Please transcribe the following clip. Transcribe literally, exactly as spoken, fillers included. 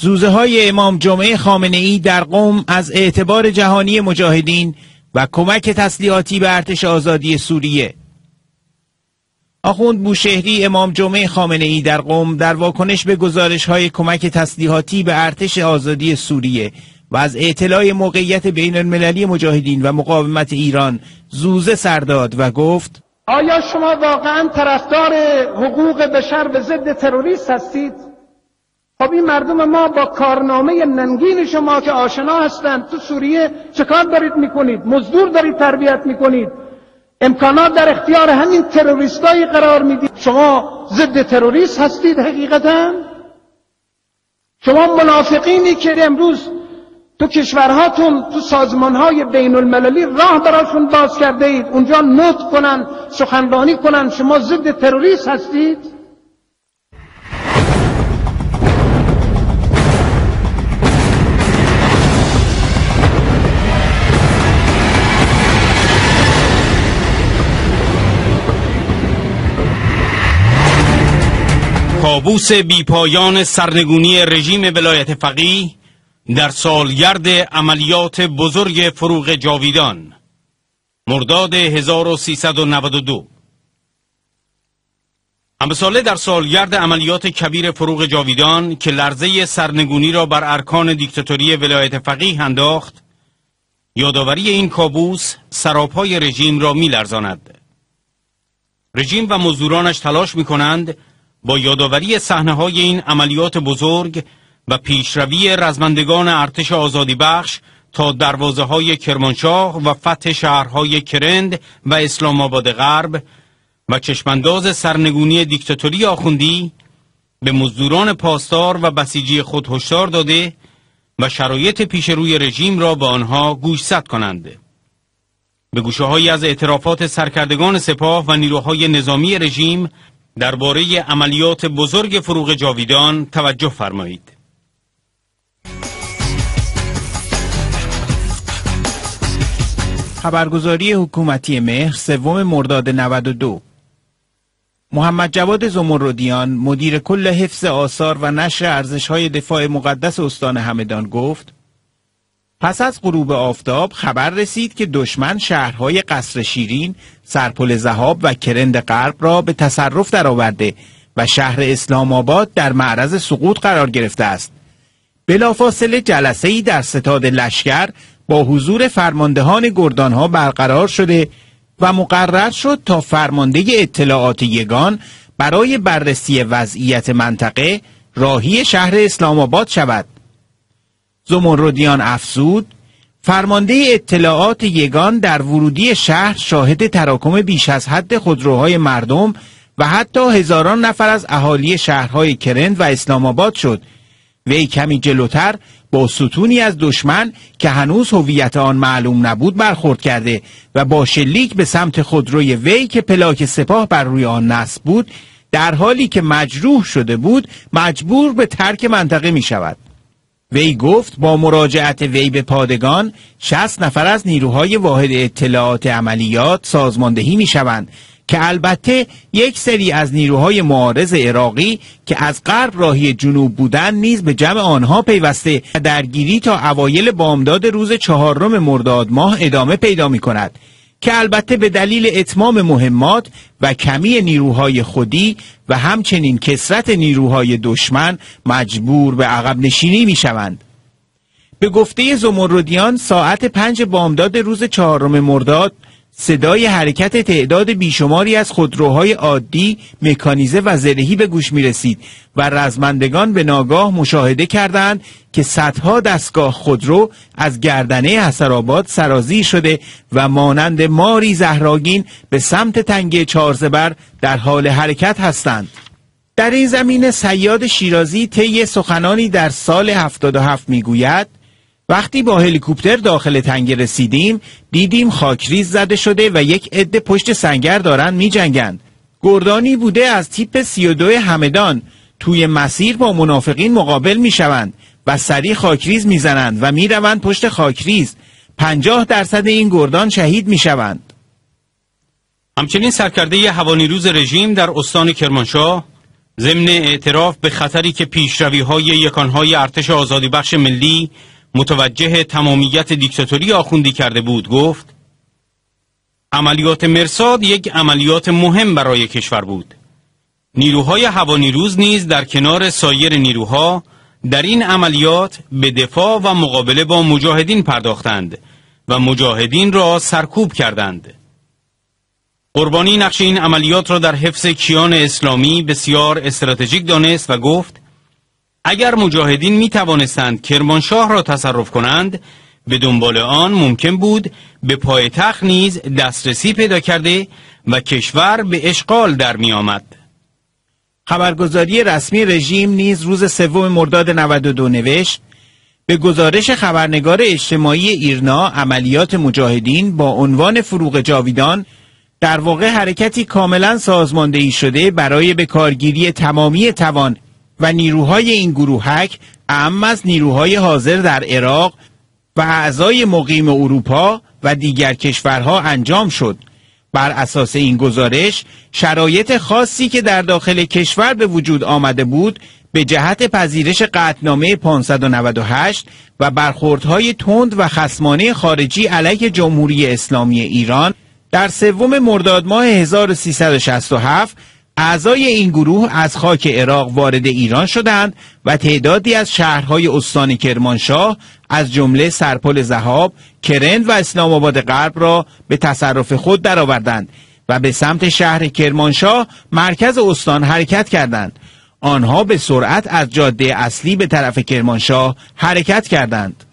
زوزه های امام جمعه خامنه ای در قم از اعتبار جهانی مجاهدین و کمک تسلیحاتی به ارتش آزادی سوریه. آخوند بوشهری امام جمعه خامنه ای در قم در واکنش به گزارش های کمک تسلیحاتی به ارتش آزادی سوریه و از اطلاع موقعیت بین المللی مجاهدین و مقاومت ایران زوزه سر داد و گفت: آیا شما واقعا طرفدار حقوق بشر به ضد تروریست هستید؟ خب این مردم ما با کارنامه ننگین شما که آشنا هستند تو سوریه چه کار دارید میکنید؟ مزدور دارید تربیت میکنید، امکانات در اختیار همین تروریستایی قرار میدید. شما ضد تروریست هستید حقیقتا؟ شما منافقینی که امروز تو کشورهاتون تو سازمانهای بین المللی راه براشون باز کرده اید اونجا نطق کنن، سخنرانی کنن، شما ضد تروریست هستید؟ کابوس بیپایان سرنگونی رژیم ولایت فقیه در سالگرد عملیات بزرگ فروغ جاویدان، مرداد هزار و سیصد و نود و دو. امثاله در سالگرد عملیات کبیر فروغ جاویدان که لرزه سرنگونی را بر ارکان دیکتاتوری ولایت فقیه انداخت، یادآوری این کابوس سراپای رژیم را می لرزاند. رژیم و مزدورانش تلاش می کنند با یادآوری صحنه‌های این عملیات بزرگ و پیشروی رزمندگان ارتش آزادی بخش تا دروازه های کرمانشاه و فتح شهرهای کرند و اسلام آباد غرب و چشمانداز سرنگونی دیکتاتوری آخوندی به مزدوران پاسدار و بسیجی خود هشدار داده و شرایط پیش روی رژیم را به آنها گوشزد کنند. به گوشه‌هایی از اعترافات سرکردگان سپاه و نیروهای نظامی رژیم درباره عملیات بزرگ فروغ جاویدان توجه فرمایید. خبرگزاری حکومتی مهر سوم مرداد نود و دو. محمد جواد زمردیان مدیر کل حفظ آثار و نشر ارزش‌های دفاع مقدس استان همدان گفت: پس از غروب آفتاب خبر رسید که دشمن شهرهای قصر شیرین، سرپل ذهاب و کرند غرب را به تصرف درآورده و شهر اسلام آباد در معرض سقوط قرار گرفته است. بلافاصله جلسه‌ای در ستاد لشکر با حضور فرماندهان گردانها برقرار شده و مقرر شد تا فرمانده اطلاعات یگان برای بررسی وضعیت منطقه راهی شهر اسلام آباد شود. زمردیان افزود: فرمانده اطلاعات یگان در ورودی شهر شاهد تراکم بیش از حد خودروهای مردم و حتی هزاران نفر از اهالی شهرهای کرند و اسلام آباد شد. وی کمی جلوتر با ستونی از دشمن که هنوز هویت آن معلوم نبود برخورد کرده و با شلیک به سمت خودروی وی که پلاک سپاه بر روی آن نصب بود، در حالی که مجروح شده بود مجبور به ترک منطقه می شود. وی گفت با مراجعت وی به پادگان شصت نفر از نیروهای واحد اطلاعات عملیات سازماندهی می شوند که البته یک سری از نیروهای معارض عراقی که از غرب راهی جنوب بودند نیز به جمع آنها پیوسته و درگیری تا اوایل بامداد روز چهارم مرداد ماه ادامه پیدا می کند که البته به دلیل اتمام مهمات و کمی نیروهای خودی و همچنین کثرت نیروهای دشمن مجبور به عقب نشینی می شوند. به گفته زمردیان ساعت پنج بامداد روز چهارم مرداد صدای حرکت تعداد بیشماری از خودروهای عادی، مکانیزه و زرهی به گوش می رسید و رزمندگان به ناگاه مشاهده کردند که صدها دستگاه خودرو از گردنه حصرآباد سرازیر شده و مانند ماری زهراگین به سمت تنگه چهارزبر در حال حرکت هستند. در این زمینه صیاد شیرازی طی سخنانی در سال هفتاد و هفت می گوید: وقتی با هلیکوپتر داخل تنگه رسیدیم دیدیم خاکریز زده شده و یک عده پشت سنگر دارن می جنگند. گردانی بوده از تیپ سی و دو همدان توی مسیر با منافقین مقابل می شوند و سریع خاکریز می زنند و می روند پشت خاکریز. پنجاه درصد این گردان شهید می شوند. همچنین سرکرده هوانیروز رژیم در استان کرمانشاه ضمن اعتراف به خطری که پیشروی‌های یکانهای ارتش آزادی بخش ملی متوجه تمامیت دیکتاتوری آخوندی کرده بود گفت: عملیات مرصاد یک عملیات مهم برای کشور بود. نیروهای هوانیروز نیز در کنار سایر نیروها در این عملیات به دفاع و مقابله با مجاهدین پرداختند و مجاهدین را سرکوب کردند. قربانی نقش این عملیات را در حفظ کیان اسلامی بسیار استراتژیک دانست و گفت: اگر مجاهدین می توانستند کرمانشاه را تصرف کنند، به دنبال آن ممکن بود به پایتخت نیز دسترسی پیدا کرده و کشور به اشغال در می آمد. خبرگزاری رسمی رژیم نیز روز سوم مرداد نود و دو نوشت: به گزارش خبرنگار اجتماعی ایرنا، عملیات مجاهدین با عنوان فروغ جاویدان در واقع حرکتی کاملا سازماندهی شده برای به کارگیری تمامی توان و نیروهای این گروهک، اعم از نیروهای حاضر در عراق و اعضای مقیم اروپا و دیگر کشورها انجام شد. بر اساس این گزارش، شرایط خاصی که در داخل کشور به وجود آمده بود به جهت پذیرش قطعنامه پانصد و نود و هشت و برخوردهای تند و خصمانه خارجی علیه جمهوری اسلامی ایران در سوم مرداد ماه هزار و سیصد و شصت و هفت اعضای این گروه از خاک عراق وارد ایران شدند و تعدادی از شهرهای استان کرمانشاه از جمله سرپل ضحاب، کرند و اسلام آباد غرب را به تصرف خود درآوردند و به سمت شهر کرمانشاه مرکز استان حرکت کردند. آنها به سرعت از جاده اصلی به طرف کرمانشاه حرکت کردند.